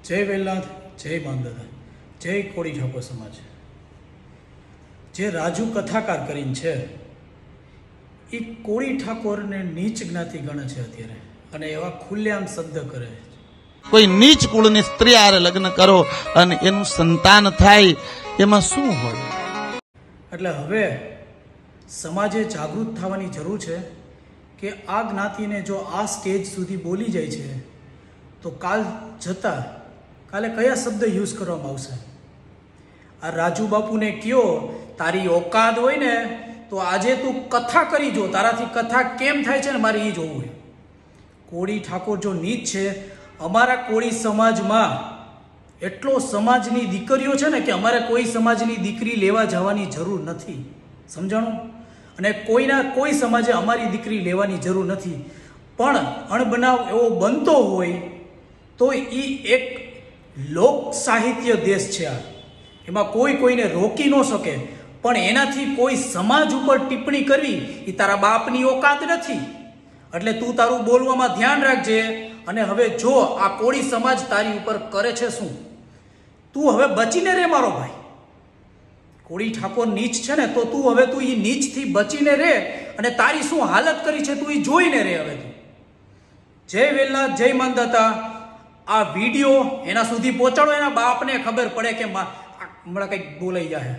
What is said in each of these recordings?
જય વેલનાથ, જય માંદરા, જય કોળી ઠાકોર સમાજ. જે રાજુ કથાકાર કરીને છે એ કોળી ઠાકોરને નીચ જ્ઞાતિ ગણે છે અત્યારે, અને એવા ખુલ્લેઆમ શબ્દ કરે છે. કોઈ નીચ કુળની સ્ત્રી આરે લગ્ન કરો અને એનું સંતાન થાય, એમાં શું હોય? એટલે હવે સમાજે જાગૃત થવાની જરૂર છે કે આ જ્ઞાતિને જો આ સ્ટેજ સુધી બોલી જાય છે તો કાલે કયા શબ્દ યુઝ કરવામાં આવશે? આ રાજુ બાપુને કયો તારી ઓકાત હોય ને તો આજે તું કથા કરી જો, તારાથી કથા કેમ થાય છે ને મારે એ જોવું હોય. કોળી ઠાકોર જો નીચ છે, અમારા કોળી સમાજમાં એટલો સમાજની દીકરીઓ છે ને કે અમારે કોઈ સમાજની દીકરી લેવા જવાની જરૂર નથી, સમજાણું? અને કોઈ સમાજે અમારી દીકરી લેવાની જરૂર નથી. પણ અણબનાવ એવો બનતો હોય તો એ એક લોક સાહિત્ય દેશ છે આ, એમાં કોઈને રોકી ન શકે. પણ એનાથી કોઈ સમાજ ઉપર ટિપ્પણી કરવી એ તારા બાપની ઓકાત નથી. એટલે તું તારું બોલવામાં ધ્યાન રાખજે. અને હવે જો આ કોળી સમાજ તારી ઉપર કરે છે શું, તું હવે બચીને રે મારો ભાઈ. કોળી ઠાકોર નીચ છે ને તો તું એ નીચથી બચીને રે, અને તારી શું હાલત કરી છે તું એ જોઈને રે. હવે તું જય વેલનાથ, જય માંદાતા. આ વિડીયો એના સુધી પહોંચાડો, એના બાપને ખબર પડે કે હમણાં કંઈક બોલાઈ જાય.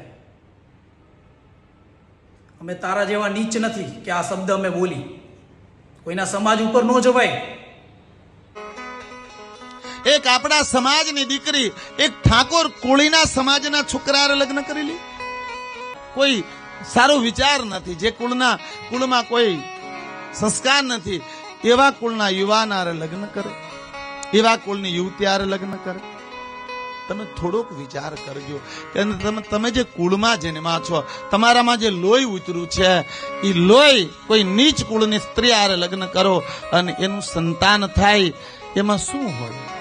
અમે તારા જેવા નીચ નથી કે આ શબ્દ અમે બોલી. કોઈના સમાજ ઉપર ન જવાય. એક આપણા સમાજની દીકરી એક ઠાકોર કોળીના સમાજના છોકરાએ લગ્ન કરી લી. કોઈ સારો વિચાર નથી, જે કુળમાં કોઈ સંસ્કાર નથી, એવા કુળના યુવાન આરે લગ્ન કરે, એવા કુળની યુવતી આરે લગ્ન કરે. તમે થોડોક વિચાર કરજો કે તમે જે કુળમાં જન્મા છો, તમારામાં જે લોહી ઉતર્યું છે, એ લોહી કોઈ નીચ કુળની સ્ત્રી આરે લગ્ન કરો અને એનું સંતાન થાય, એમાં શું હોય?